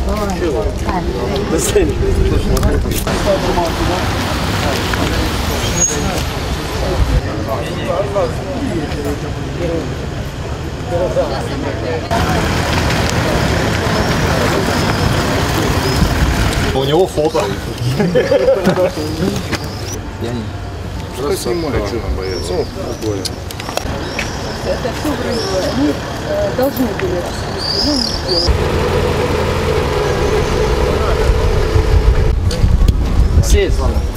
У него фото. Я не... Что снимает, что нам бояться? Это все вроде мы должны были Сеть, ладно.